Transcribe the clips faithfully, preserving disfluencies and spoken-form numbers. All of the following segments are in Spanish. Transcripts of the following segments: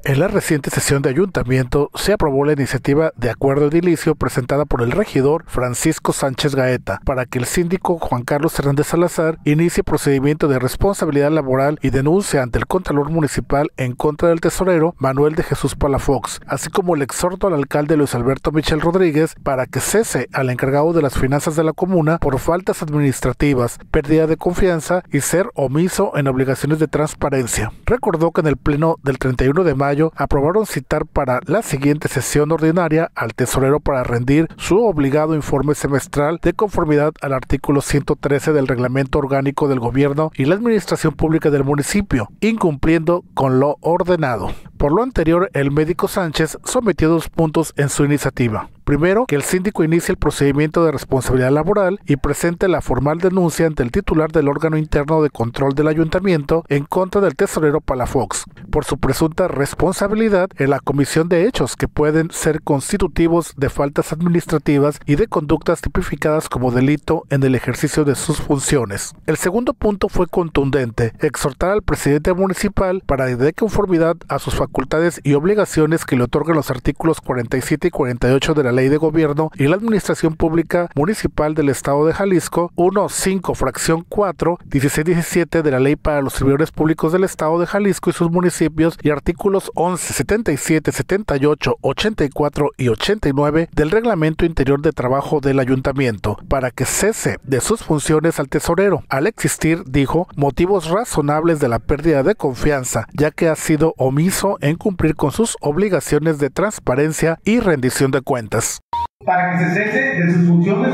En la reciente sesión de ayuntamiento se aprobó la iniciativa de acuerdo edilicio presentada por el regidor Francisco Sánchez Gaeta para que el síndico Juan Carlos Hernández Salazar inicie procedimiento de responsabilidad laboral y denuncia ante el Contralor Municipal en contra del tesorero Manuel de Jesús Palafox, así como el exhorto al alcalde Luis Alberto Michel Rodríguez para que cese al encargado de las finanzas de la comuna por faltas administrativas, pérdida de confianza y ser omiso en obligaciones de transparencia. Recordó que en el pleno del treinta y uno de mayo aprobaron citar para la siguiente sesión ordinaria al tesorero para rendir su obligado informe semestral de conformidad al artículo ciento trece del Reglamento Orgánico del Gobierno y la Administración Pública del municipio, incumpliendo con lo ordenado. Por lo anterior, el médico Sánchez sometió dos puntos en su iniciativa. Primero, que el síndico inicie el procedimiento de responsabilidad laboral y presente la formal denuncia ante el titular del órgano interno de control del ayuntamiento en contra del tesorero Palafox por su presunta responsabilidad en la comisión de hechos que pueden ser constitutivos de faltas administrativas y de conductas tipificadas como delito en el ejercicio de sus funciones. El segundo punto fue contundente, exhortar al presidente municipal para de conformidad a sus facultades y obligaciones que le otorgan los artículos cuarenta y siete y cuarenta y ocho de la Ley de Gobierno y la Administración Pública Municipal del Estado de Jalisco, uno, cinco, fracción cuatro, dieciséis diecisiete de la Ley para los Servidores Públicos del Estado de Jalisco y sus municipios y artículos once, setenta y siete, setenta y ocho, ochenta y cuatro y ochenta y nueve del Reglamento Interior de Trabajo del Ayuntamiento, para que cese de sus funciones al tesorero, al existir, dijo, motivos razonables de la pérdida de confianza, ya que ha sido omiso en cumplir con sus obligaciones de transparencia y rendición de cuentas. Para que se cese de sus funciones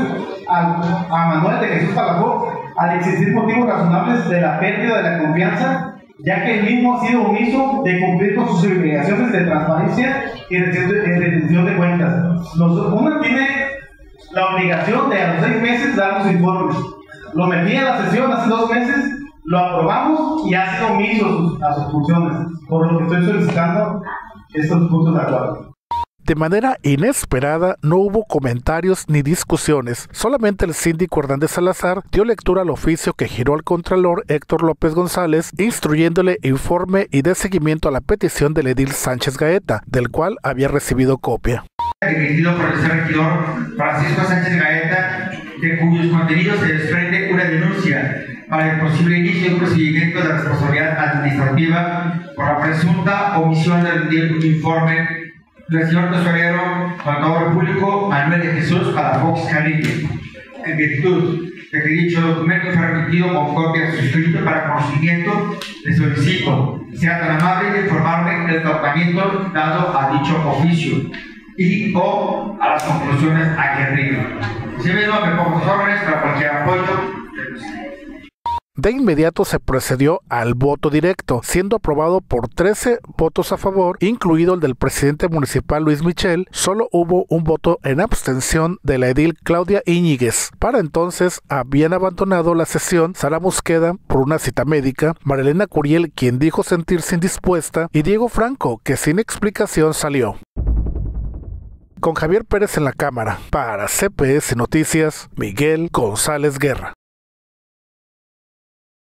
a, a Manuel de Jesús Palafox al existir motivos razonables de la pérdida de la confianza, ya que el mismo ha sido omiso de cumplir con sus obligaciones de transparencia y rendición de cuentas. Uno tiene la obligación de a los seis meses dar los informes. Lo metí en la sesión hace dos meses, lo aprobamos y ha sido omiso a sus funciones, por lo que estoy solicitando estos puntos de acuerdo. De manera inesperada, no hubo comentarios ni discusiones. Solamente el síndico Hernández Salazar dio lectura al oficio que giró al contralor Héctor López González, instruyéndole informe y de seguimiento a la petición del edil Sánchez Gaeta, del cual había recibido copia. Emitido por el regidor Francisco Sánchez Gaeta, de cuyos contenidos se desprende una denuncia para el posible inicio de un procedimiento de responsabilidad administrativa por la presunta omisión de rendir un informe del señor tesorero contador público Manuel de Jesús Palafox Carrillo, en virtud de que dicho documento fue remitido con copia suscrita para conocimiento, le solicito sea tan amable de informarme del tratamiento dado a dicho oficio y o a las conclusiones aquí arriba. Si mismo me pongo sus órdenes para cualquier apoyo. De inmediato se procedió al voto directo, siendo aprobado por trece votos a favor, incluido el del presidente municipal Luis Michel. Solo hubo un voto en abstención de la edil Claudia Íñiguez. Para entonces habían abandonado la sesión Sara Mosqueda por una cita médica, Marilena Curiel, quien dijo sentirse indispuesta, y Diego Franco, que sin explicación salió. Con Javier Pérez en la cámara, para C P S Noticias, Miguel González Guerra.